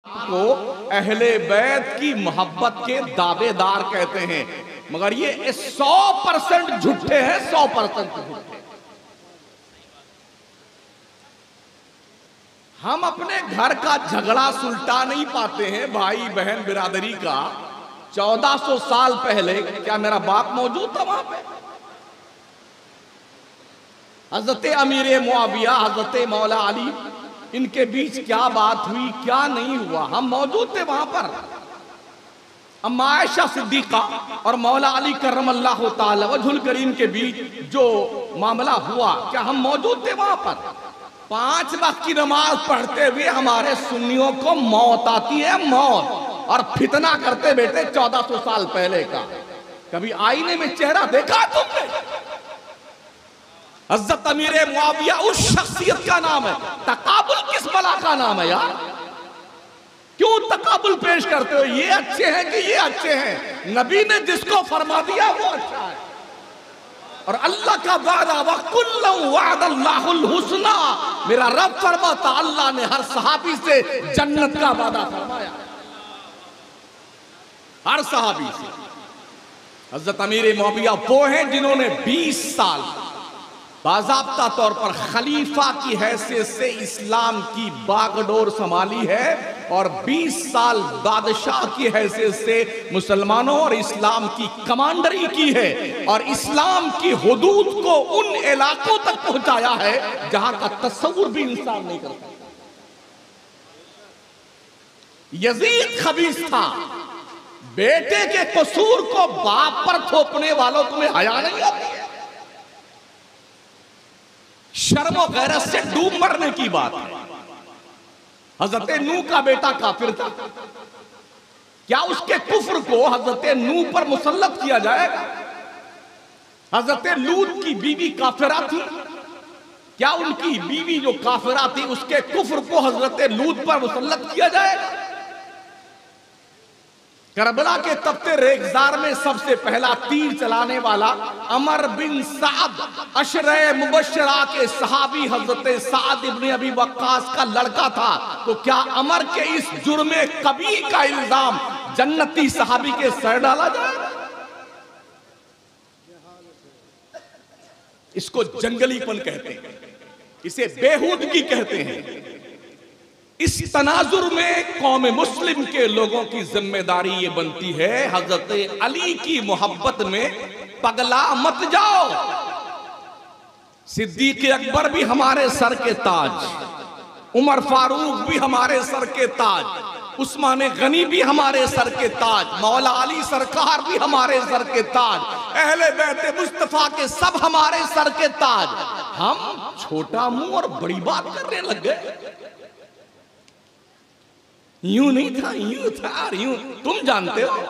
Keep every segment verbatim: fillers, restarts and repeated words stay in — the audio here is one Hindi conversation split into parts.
को अहले बैत की मोहब्बत के दावेदार कहते हैं, मगर ये सौ परसेंट झूठे हैं, सौ परसेंट झूठे। हम अपने घर का झगड़ा सुलटा नहीं पाते हैं भाई बहन बिरादरी का। चौदह सौ साल पहले क्या मेरा बाप मौजूद था वहां पे? हजरत अमीर मुआविया, हजरत मौला अली, इनके बीच क्या बात हुई, क्या नहीं हुआ, हम मौजूद थे वहां पर। अम्मा आयशा सिद्दीका और मौला अली करमल्लाहु ताला वजहुल करीम के बीच जो मामला हुआ, क्या हम मौजूद थे वहां पर? पांच वक्त की नमाज पढ़ते हुए हमारे सुन्नियों को मौत आती है, मौत, और फितना करते बैठे चौदह सौ साल पहले का। कभी आईने में चेहरा देखा तुमने? हज़रत अमीर मुआविया उस शख्सियत का नाम है। तकाबुल किस बला का नाम है यार? क्यों तकाबुल पेश करते हो? ये अच्छे हैं कि ये अच्छे हैं? नबी ने जिसको फरमा दिया वो अच्छा है, और अल्लाह का वादा वकुल्लु वअदल्लाहुल हुस्ना, मेरा रब फरमाता अल्लाह ने हर सहाबी से जन्नत का वादा फरमाया, हर सहाबी से। हज़रत अमीर मुआविया वो हैं जिन्होंने बीस साल बाज़ाब्ता तौर पर खलीफा की हैसियत से इस्लाम की बागडोर संभाली है, और बीस साल बादशाह की हैसियत से मुसलमानों और इस्लाम की कमांडरी की है, और इस्लाम की हुदूद को उन इलाकों तक पहुंचाया है जहां का तस्वुर भी इंसान नहीं कर सकता। यजीद खबीस था, बेटे के कसूर को बाप पर थोपने वालों तुम्हें हया नहीं आती है? शर्म और गैरत से डूब मरने की बात है। हजरत नूह का बेटा काफिर था, क्या उसके कुफ्र को हजरत नूह पर मुसल्लत किया जाएगा? हजरत लूत की बीवी काफिरा थी, क्या उनकी बीवी जो काफिरा थी उसके कुफ्र को हजरत लूत पर मुसल्लत किया जाएगा? करबला के तपते रेगजार में सबसे पहला तीर चलाने वाला अमर बिन साद अशरे मुबशरा के सहाबी हजरत साद इब्न अबी वक्कास का लड़का था, तो क्या अमर के इस जुर्मे कबी का इल्जाम जन्नती सहाबी के सर डाला जाए? इसको जंगलीपन कहते हैं, इसे बेहूदगी कहते हैं। इस तनाजुर में कौम मुस्लिम के लोगों की जिम्मेदारी ये बनती है, हजरत अली की मोहब्बत में पगला मत जाओ। सिद्दीक अकबर भी हमारे सर के ताज, उमर फारूक भी हमारे सर के ताज, उस्मान गनी भी हमारे सर के ताज, मौला अली सरकार भी हमारे सर के ताज, अहले बैत मुस्तफा के सब हमारे सर के ताज। हम छोटा मुंह और बड़ी बात करने लग गए। यूं नहीं था, यूं था, यूं, तुम जानते हो।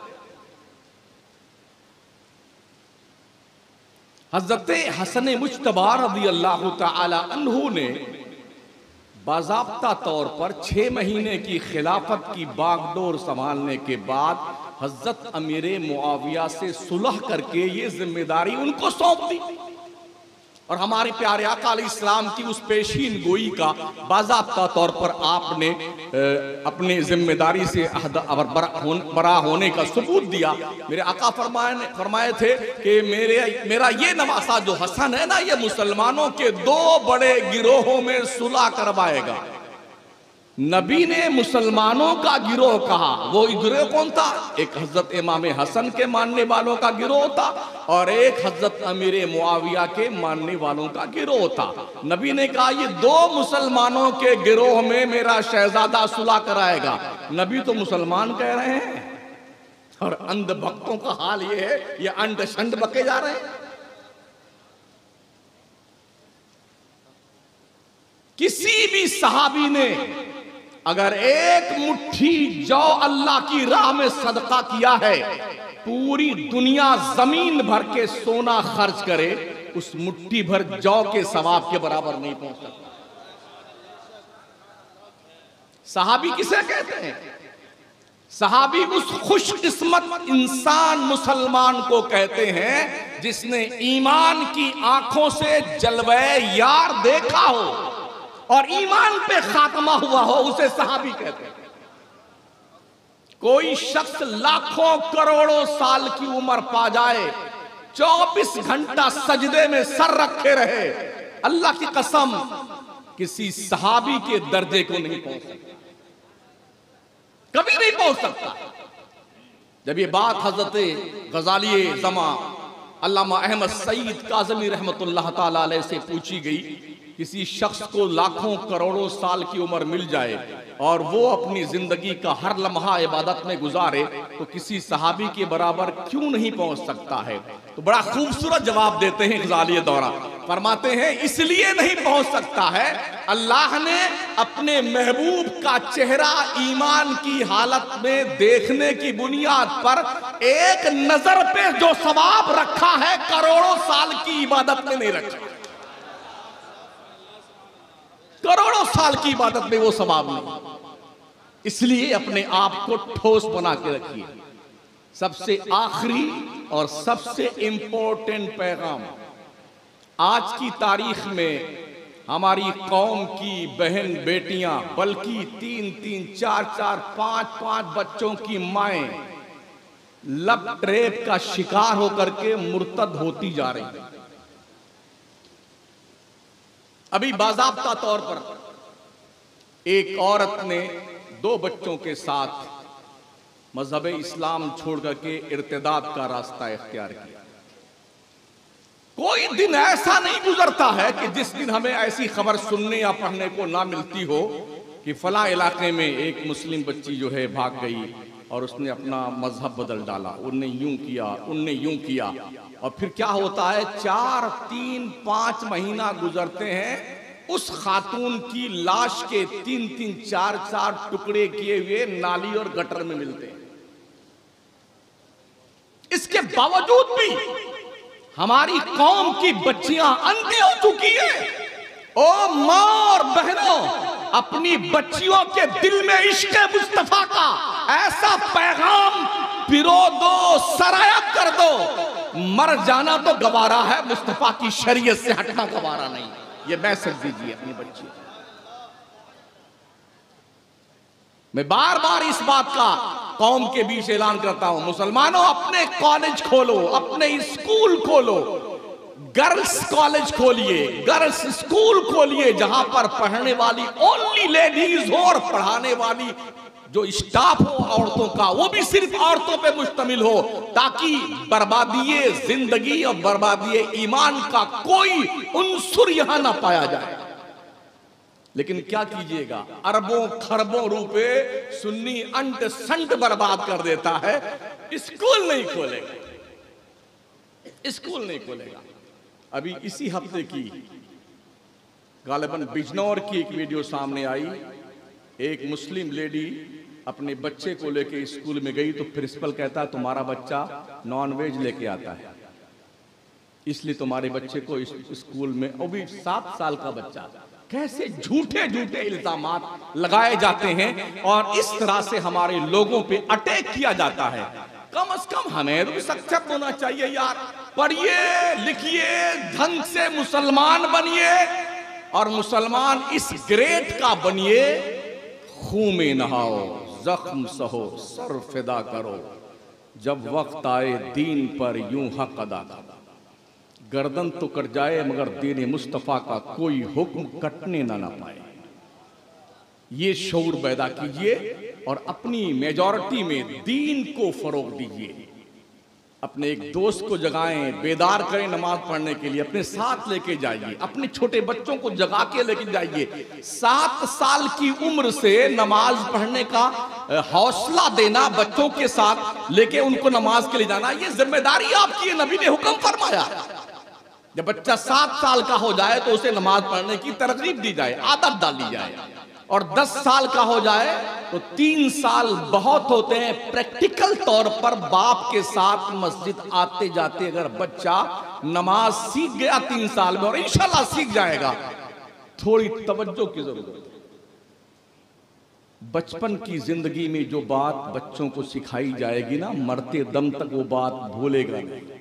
हजरत हसन मुज्तबा रज़ी अल्लाह तआला अन्हु ने बाज़ाब्ता तौर पर छह महीने की खिलाफत की बागडोर संभालने के बाद हजरत अमीर मुआविया से सुलह करके ये जिम्मेदारी उनको सौंप दी, और हमारे प्यारे आका अलैहिस्सलाम की उस पेशीन गोई का बाज़ाब्ता तौर पर आपने अपने जिम्मेदारी से बरा होने का सबूत दिया। मेरे आका फरमाए फरमाए थे कि मेरे मेरा ये नवासा जो हसन है ना, ये मुसलमानों के दो बड़े गिरोहों में सुलह करवाएगा। नबी ने मुसलमानों का गिरोह कहा, वो गिरोह कौन था? एक हजरत इमाम हसन के मानने वालों का गिरोह था, और एक हजरत अमीर मुआविया के मानने वालों का गिरोह था। नबी ने कहा ये दो मुसलमानों के गिरोह में मेरा शहजादा सुलह कराएगा। नबी तो मुसलमान कह रहे हैं, और अंध भक्तों का हाल ये है, ये अंड शंड बके जा रहे हैं। किसी भी सहाबी ने अगर एक मुट्ठी जौ अल्लाह की राह में सदका किया है, पूरी दुनिया जमीन भर के सोना खर्च करे, उस मुट्ठी भर जौ के सवाब के बराबर नहीं पहुंच सकता। सहाबी किसे कहते हैं? सहाबी उस खुशकिस्मत इंसान मुसलमान को कहते हैं जिसने ईमान की आंखों से जलवे यार देखा हो और ईमान पे खात्मा हुआ हो, उसे सहाबी कहते हैं। कोई शख्स लाखों करोड़ों साल की उम्र पा जाए, चौबीस घंटा सजदे में सर रखे रहे, अल्लाह की कसम किसी सहाबी के दर्जे को नहीं पहुंच सकता, कभी नहीं पहुंच सकता। जब ये बात हजरत गजाली जमा अल्लामा अहमद सईद काज़मी रहमतुल्लाह ताला अलैह से पूछी गई, किसी शख्स को लाखों करोड़ों साल की उम्र मिल जाए और वो अपनी जिंदगी का हर लम्हा इबादत में गुजारे, तो किसी सहाबी के बराबर क्यों नहीं पहुंच सकता है? तो बड़ा खूबसूरत जवाब देते हैं गजाली दौरा, फरमाते हैं इसलिए नहीं पहुंच सकता है, अल्लाह ने अपने महबूब का चेहरा ईमान की हालत में देखने की बुनियाद पर एक नजर पे जो सवाब रखा है, करोड़ों साल की इबादत में नहीं रखा। करोड़ों साल की इबादत में वो सवाब नहीं, इसलिए अपने आप को ठोस बना के रखिए। सबसे आखिरी और सबसे इंपॉर्टेंट पैगाम, आज की तारीख में हमारी कौम की बहन बेटियां, बल्कि तीन तीन चार चार पांच पांच बच्चों की माएं लव ट्रैप का शिकार होकर के मुर्तद होती जा रही हैं। अभी बाज़ाब्ता तौर पर एक औरत ने दो बच्चों के साथ मजहब इस्लाम छोड़ करके इर्तिदाद का रास्ता इख्तियार किया। कोई दिन ऐसा नहीं गुजरता है कि जिस दिन हमें ऐसी खबर सुनने या पढ़ने को ना मिलती हो कि फला इलाके में एक मुस्लिम बच्ची जो है भाग गई और उसने अपना मजहब बदल डाला, उनने यूं किया, उनने यूं किया, और फिर क्या होता है, चार तीन पांच महीना गुजरते हैं, उस खातून की लाश के तीन तीन चार चार टुकड़े किए हुए नाली और गटर में मिलते हैं। इसके बावजूद भी हमारी कौम की बच्चियां अंधी हो चुकी है। ओ मां और बहनों, अपनी बच्चियों के दिल में इश्क मुस्तफा का ऐसा पैगाम पिरो दो, सरायत कर दो। मर जाना तो गवारा है, मुस्तफा की शरीयत से हटना गवारा नहीं। ये मैसेज दीजिए अपनी बच्ची। मैं बार बार इस बात का कौम के बीच ऐलान करता हूं, मुसलमानों अपने कॉलेज खोलो, अपने स्कूल खोलो, गर्ल्स कॉलेज खोलिए, गर्ल्स स्कूल खोलिए, जहां पर पढ़ने वाली ओनली लेडीज हो और पढ़ाने वाली जो स्टाफ हो औरतों का वो भी सिर्फ औरतों पे मुश्तमिल हो, ताकि बर्बादी जिंदगी और बर्बादी ईमान का कोई उन्सुर यहां ना पाया जाए। लेकिन क्या कीजिएगा, अरबों खरबों रुपए सुन्नी अंट संट बर्बाद कर देता है, स्कूल नहीं खोलेगा, स्कूल नहीं खोलेगा। अभी इसी हफ्ते की गालिबन बिजनौर की एक वीडियो सामने आई, एक मुस्लिम लेडी अपने बच्चे को लेके स्कूल में गई तो प्रिंसिपल कहता है तुम्हारा बच्चा नॉनवेज लेके आता है, इसलिए तुम्हारे बच्चे को इस स्कूल में, वो भी सात साल का बच्चा। कैसे झूठे झूठे इल्जामात लगाए जाते हैं और इस तरह से हमारे लोगों पे अटैक किया जाता है। कम से कम हमें तो सक्षम होना चाहिए यार, पढ़िए लिखिए, ढंग से मुसलमान बनिए और मुसलमान इस ग्रेड का बनिए, खून में नहाओ, जख्म सहो, सर फिदा करो, जब वक्त आए दीन पर यूं हक अदा करो। गर्दन तो कट जाए मगर दीन मुस्तफा का कोई हुक्म कटने ना ना पाए। ये शऊर पैदा कीजिए और अपनी मेजॉरिटी में दीन को फरोग दीजिए। अपने एक दोस्त को जगाएं, बेदार करें नमाज पढ़ने के लिए, अपने साथ लेके जाइए, अपने छोटे बच्चों को जगा के लेके जाइए। सात साल की उम्र से नमाज पढ़ने का हौसला देना, बच्चों के साथ लेके उनको नमाज के लिए जाना, ये जिम्मेदारी आपकी है, नबी ने हुक्म फरमाया। जब बच्चा सात साल का हो जाए तो उसे नमाज पढ़ने की तरगीब दी जाए, आदत डाली जाए, और दस साल का हो जाए तो तीन साल बहुत होते हैं प्रैक्टिकल तौर पर बाप के साथ मस्जिद आते जाते अगर बच्चा नमाज सीख गया तीन साल में, और इंशाल्लाह सीख जाएगा, थोड़ी तवज्जो की जरूरत है। बचपन की जिंदगी में जो बात बच्चों को सिखाई जाएगी ना, मरते दम तक वो बात भूलेगा नहीं।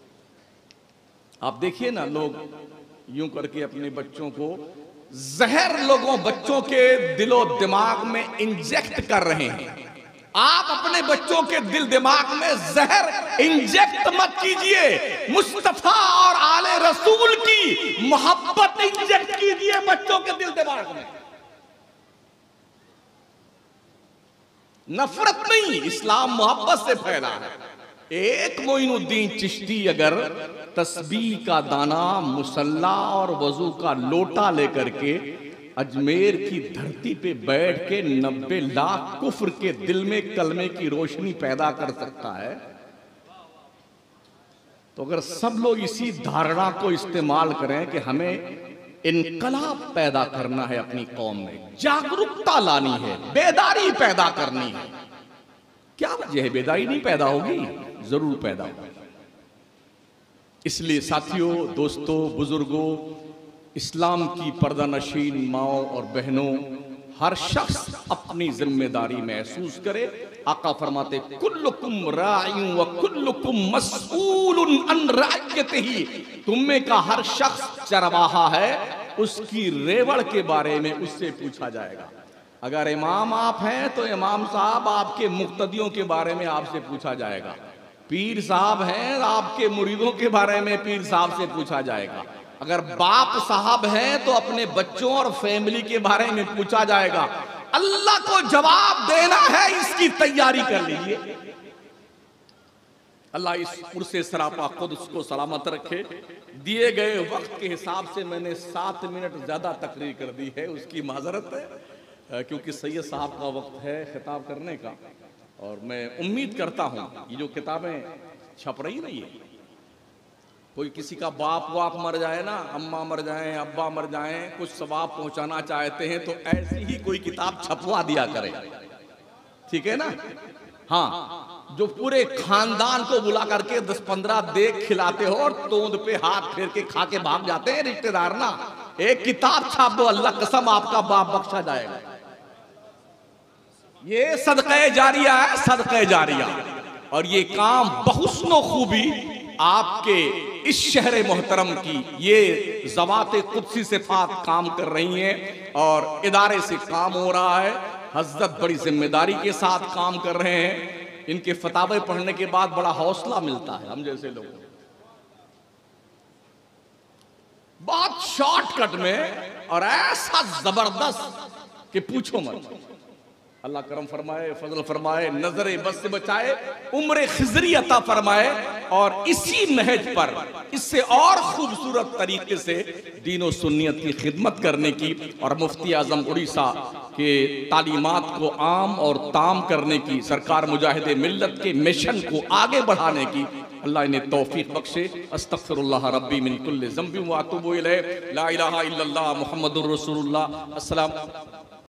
आप देखिए ना, लोग यूं करके अपने बच्चों को जहर लोगों बच्चों के दिलो दिमाग में इंजेक्ट कर रहे हैं। आप अपने बच्चों के दिल दिमाग में जहर इंजेक्ट मत कीजिए, मुस्तफा और आले रसूल की मोहब्बत इंजेक्ट कीजिए बच्चों के दिल दिमाग में। नफरत नहीं, इस्लाम मोहब्बत से फैला है। एक मोइनुद्दीन चिश्ती अगर तस्बीह का दाना, मुसल्ला और वजू का लोटा लेकर के अजमेर की धरती पे बैठ के नब्बे लाख कुफ्र के दिल में कलमे की रोशनी पैदा कर सकता है, तो अगर सब लोग इसी धारणा को इस्तेमाल करें कि हमें इनकलाब पैदा करना है, अपनी कौम में जागरूकता लानी है, बेदारी पैदा करनी है, क्या वजह है बेदारी नहीं पैदा होगी? जरूर पैदा होगी। इसलिए साथियों, दोस्तों, बुजुर्गों, इस्लाम की पर्दानशीन माओ और बहनों, हर शख्स अपनी जिम्मेदारी महसूस करे। आका फरमाते कुल्लुकुम राइयुन व कुल्लुकुम मस्ऊलुन अन रअयतिही, तुम में का हर शख्स चरवाहा है, उसकी रेवड़ के बारे में उससे पूछा जाएगा। अगर इमाम आप हैं तो इमाम साहब आपके मुक्तदियों के बारे में आपसे पूछा जाएगा। पीर साहब हैं, आपके मुरीदों के बारे में पीर साहब से पूछा जाएगा। अगर बाप साहब हैं तो अपने बच्चों और फैमिली के बारे में पूछा जाएगा। अल्लाह को जवाब देना है, इसकी तैयारी कर लीजिए। अल्लाह इस पुरसे सरापा खुद उसको सलामत रखे। दिए गए वक्त के हिसाब से मैंने सात मिनट ज्यादा तकरीर कर दी है, उसकी माजरत है, क्योंकि सैयद साहब का वक्त है खिताब करने का। और मैं उम्मीद करता हूं ये जो किताबें छप रही नहीं है, कोई किसी का बाप वाप मर जाए ना, अम्मा मर जाए, अब्बा मर जाए, कुछ सवाब पहुंचाना चाहते हैं तो ऐसी ही कोई किताब छपवा दिया करें, ठीक है ना? हाँ, जो पूरे खानदान को बुला करके दस पंद्रह देख खिलाते हो और तोंद पे हाथ फेर के खा के भाग जाते हैं रिश्तेदार ना, एक किताब छाप दो, अल्लाह कसम आपका बाप बख्शा जाएगा। ये सदक़े जारिया है, सदक़े जारिया। और ये काम बहुस्नो खूबी आपके इस शहर मोहतरम की ये ज़वाते कुदसी सिफ़ात काम कर रही हैं और इदारे से काम हो रहा है। हज़रत बड़ी जिम्मेदारी के साथ काम कर रहे हैं। इनके फतावे पढ़ने के बाद बड़ा हौसला मिलता है हम जैसे लोगों को। बहुत शॉर्टकट में और ऐसा जबरदस्त कि पूछो मत। अल्लाह करम फरमाए, फजल फरमाए, नजरे बस से बचाए, उम्र खिजरी अता फरमाए और इसी नहज पर इससे और खूबसूरत तरीके से दीन सुन्नियत की खिदमत करने की और मुफ्ती आजम उड़ीसा के तालीमात को आम और ताम करने की, सरकार मुजाहिद मिल्लत के मिशन को आगे बढ़ाने की अल्लाह इन्हें तौफीक बख्शे। अस्तगफिरुल्लाह रब्बी मिन कुल्लि ज़ंबिन व अतूबु इलैह। ला इलाहा इल्लल्लाह मुहम्मदुर रसूलुल्लाह। अस्सलाम।